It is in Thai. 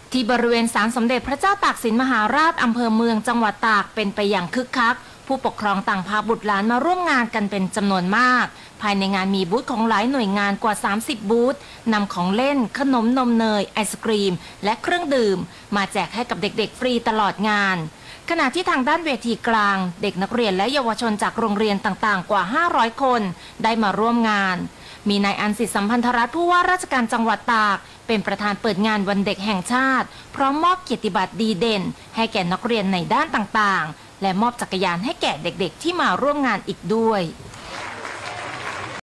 ที่บริเวณศาลสมเด็จพระเจ้าตากสินมหาราชอำเภอเมืองจังหวัดตากเป็นไปอย่างคึกคักผู้ปกครองต่างพาบุตรหลานมาร่วมงานกันเป็นจำนวนมากภายในงานมีบูธของหลายหน่วยงานกว่า30บูธนำของเล่นขนมนมเนยไอศกรีมและเครื่องดื่มมาแจกให้กับเด็กๆฟรีตลอดงานขณะที่ทางด้านเวทีกลางเด็กนักเรียนและเยาวชนจากโรงเรียนต่างๆกว่า500คนได้มาร่วมงานมีนายอันสิทธิสัมพันธรัตน์ผู้ว่าราชการจังหวัดตากเป็นประธานเปิดงานวันเด็กแห่งชาติพร้อมมอบเกียรติบัตรดีเด่นให้แก่นักเรียนในด้านต่างๆและมอบจักรยานให้แก่เด็กๆที่มาร่วมงานอีกด้วย